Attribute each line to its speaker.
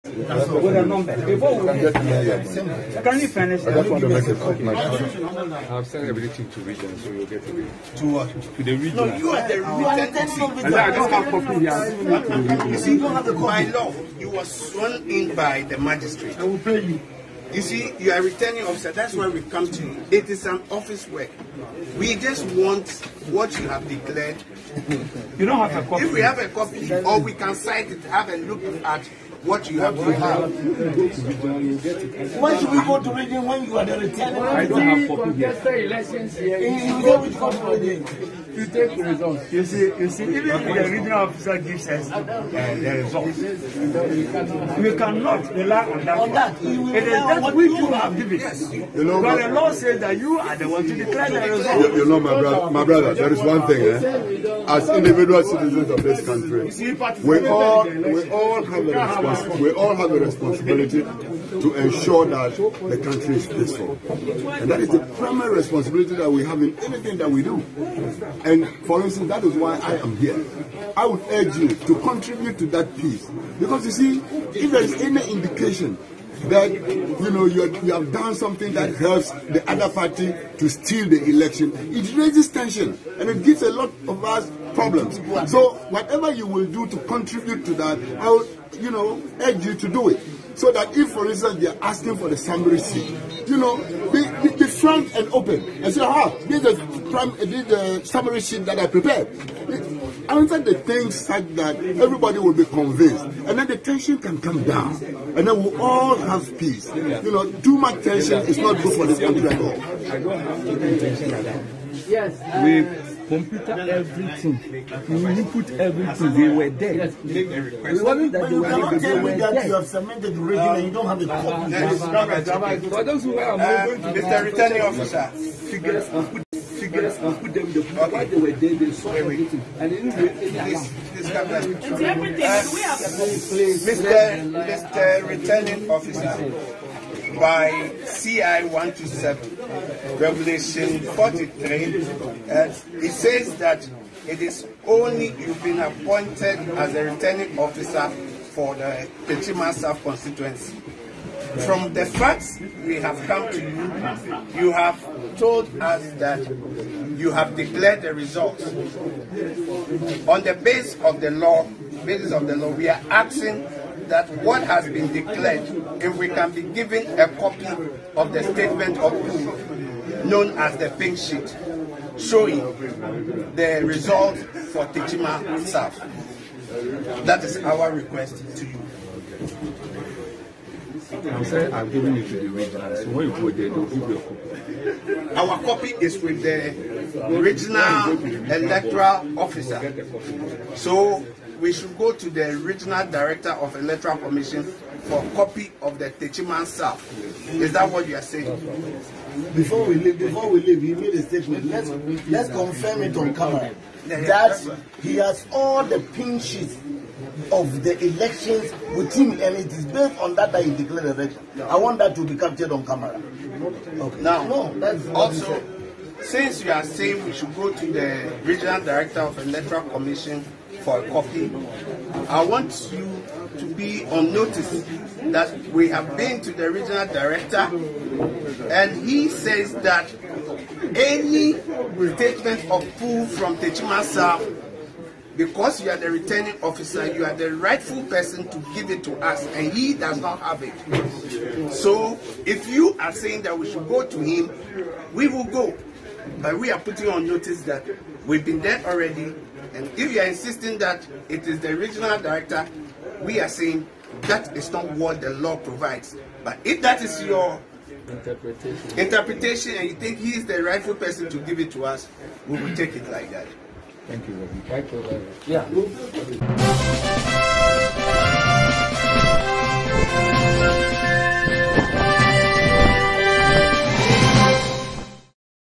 Speaker 1: With a number. Before we can you finish?
Speaker 2: I just want to make a comment. I've sent everything to region, so you'll get to it.
Speaker 3: To what?
Speaker 2: To the region.
Speaker 3: No, you are the region.
Speaker 2: I don't have copy here.
Speaker 3: You see, by law, you were sworn in by the magistrate. I will pay you. You see, you are a returning officer. That's why we come to you. It is an office work. We just want what you have declared.
Speaker 1: You don't have a copy.
Speaker 3: If we have a copy, or we can cite it, have a look at what you have declared.
Speaker 4: Why should we go to region when you are the returning?
Speaker 1: I don't have copy here. Elections here.
Speaker 4: You go which country?
Speaker 1: You take the results. You see, even if the regional officer gives us the results, we cannot rely on that. It is that which you have given.
Speaker 2: You know,
Speaker 1: but the law says that you are the one to declare the results.
Speaker 2: You know, my brother, there is one thing. As individual citizens of this country, we all have a responsibility to ensure that the country is peaceful, and that is the primary responsibility that we have in anything that we do. And for instance, that is why I am here. I would urge you to contribute to that peace, because you see, if there is any indication that you have done something that helps the other party to steal the election, it raises tension and it gives a lot of us problems. So whatever you will do to contribute to that, I would urge you to do it. So that if, for instance, they are asking for the summary seat, be frank and open and say, this is the summary sheet that I prepared. Answer the things such that everybody will be convinced, and then the tension can come down, and then we'll all have peace. Too much tension is not good for the country at all.
Speaker 1: I don't have to do tension like that. Yes. We computer everything. We put everything. They were there. Yes. We wanted that they were there.
Speaker 4: You have submitted the region and you don't have the copy.
Speaker 1: For those who are going to
Speaker 3: Mr. Returning Officer,
Speaker 1: figures and put them in the book. While they were there, they saw everything. And they didn't wait any alarm.
Speaker 3: Mr. Returning Officer, by CI 127, Revelation 43, it says that it is only you've been appointed as a returning officer for the Techiman South constituency. From the facts we have come to you, you have told us that you have declared the results. On the basis of the law, we are asking that what has been declared, if we can be given a copy of the statement of proof known as the pink sheet, showing the result for Techiman South. That is our request to you.
Speaker 2: I'm saying I'm giving it to the regional, so when you go there, they'll give you a copy.
Speaker 3: Our copy is with the regional electoral officer. So we should go to the regional director of Electoral Commission for a copy of the Techiman South. Is that what you are saying?
Speaker 4: Before we leave, he made a statement. Let's confirm it on camera that he has all the pin sheets of the elections with him, and it is based on that he declared the election. I want that to be captured on camera.
Speaker 3: Okay. Now, that's also, since you are saying we should go to the regional director of Electoral Commission for a copy, I want you to be on notice that we have been to the regional director, and he says that any statement of proof from Techiman South, because you are the returning officer, you are the rightful person to give it to us, and he does not have it. So if you are saying that we should go to him, we will go. But we are putting on notice that we've been there already, and if you are insisting that it is the regional director, we are saying that is not what the law provides. But if that is your interpretation and you think he is the rightful person to give it to us, we will take it like that.
Speaker 1: Thank you. Yeah.